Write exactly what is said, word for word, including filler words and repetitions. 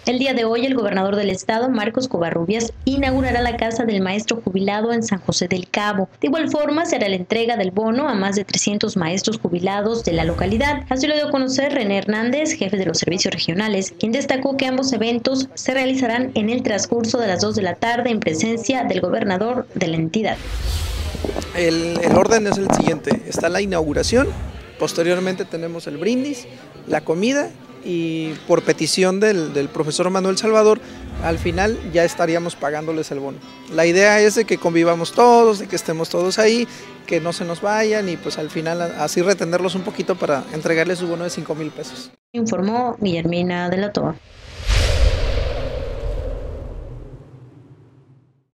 El día de hoy, el gobernador del estado, Marcos Covarrubias, inaugurará la Casa del Maestro Jubilado en San José del Cabo. De igual forma, será la entrega del bono a más de trescientos maestros jubilados de la localidad. Así lo dio a conocer René Hernández, jefe de los servicios regionales, quien destacó que ambos eventos se realizarán en el transcurso de las dos de la tarde en presencia del gobernador de la entidad. El, el orden es el siguiente: está la inauguración, posteriormente tenemos el brindis, la comida, y por petición del, del profesor Manuel Salvador, al final ya estaríamos pagándoles el bono. La idea es de que convivamos todos, de que estemos todos ahí, que no se nos vayan y pues al final así retenerlos un poquito para entregarles su bono de cinco mil pesos. Informó Guillermina de la Toa.